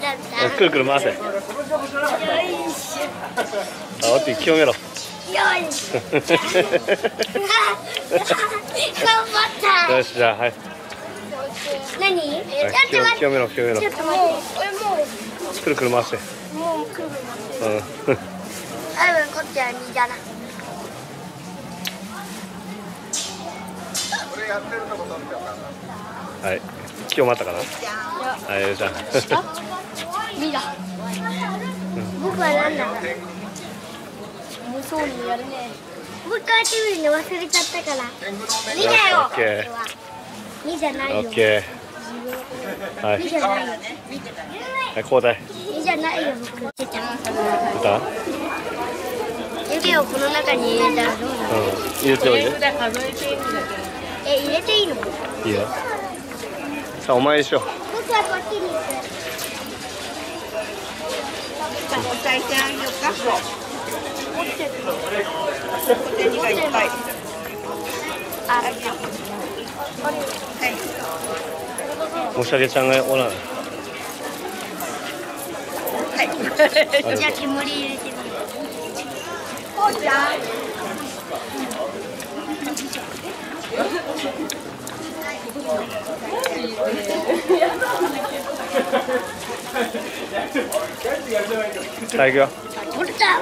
くるくる回せ。あ、おって清めろ。よし、じゃあ、はい。 何？ 清めろ、清めろ。くるくる回して。 もうくるくる回して。こっちは2じゃな。 はい。清まったかな。はい、じゃあ。 2だ。僕は何だ。無双にやるね。僕はテレビに忘れちゃったから。2だよ。 オッケー。2じゃないよ。 オッケー。はい。 2じゃないよ。 はい、交代。 2じゃないよ、僕。出た。指をこの中に入れたらどうなる？ 入れておいで。 入れていいの？ いいよ。さあ、お前にしよう。 僕はこっちに行く。 お茶してあげようか。お茶にがいっぱい。 おしゃれちゃんがおらん。 じゃあ煙入れてみる。お茶。 さあ、行くよ。 取れた。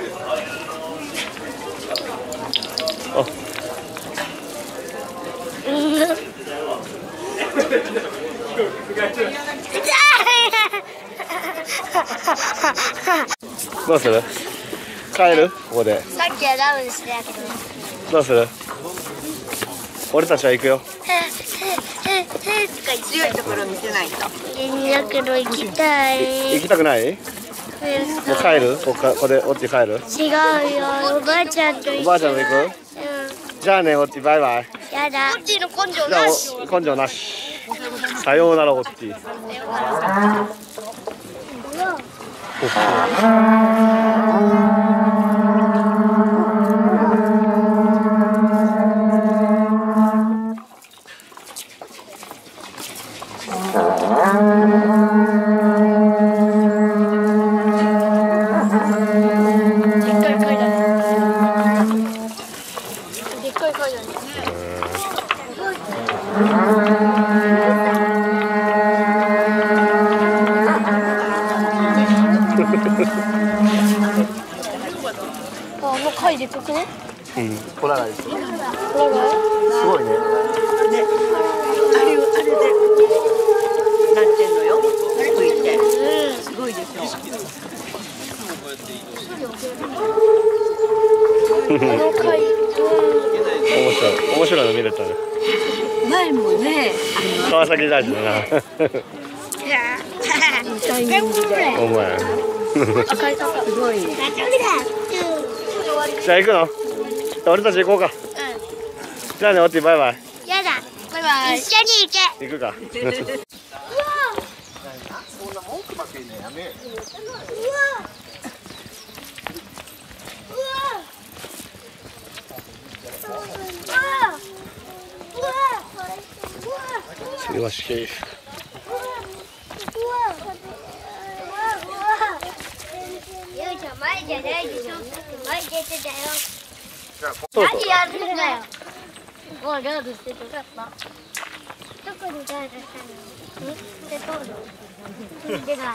どうする？帰る？ここで。 さっきはダウンしてやつ。 どうする？俺たちは行くよ。 強いところ見せないと。 だけど行きたい。 行きたくない？もう帰る？ここでおっち帰る？ 違うよ、おばあちゃんと一緒。 おばあちゃんも行く？じゃあね、おっち、バイバイ。 やだ。こっちの根性じゃあなし。 根性なし。さようなら、おっち。 もう貝でかくね？ うん、取らないです。すごいね。 あれでなってんのよ。浮いて。すごいでしょ。 あの貝。 面白いの見れたね。 前もね、 川崎大事だな。お前。 赤い高すごい。 じゃあ行くの？俺たち行こうか。じゃあね、おっち、バイバイ。 やだ。バイバイ。一緒に行け。 行くか。よし。 ゆうちゃん前じゃないでしょ。前出てたよ。何やるんだよ。もうガードしててよかった。どこにガードしたの？でどうぞ。でが。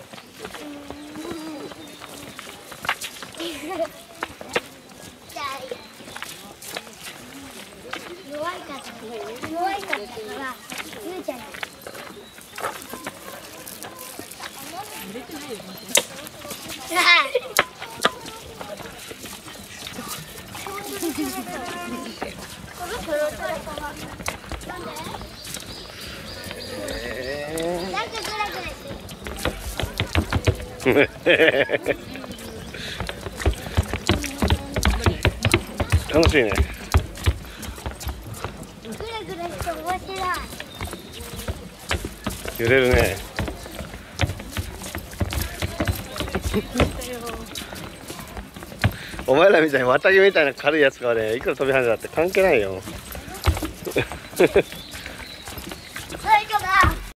弱いかったからゆうちゃんに。 楽しいね。 ぐらぐらして面白い。 揺れるね。お前らみたいに綿毛みたいな軽いやつがね、いくら飛び跳ねたって関係ないよ。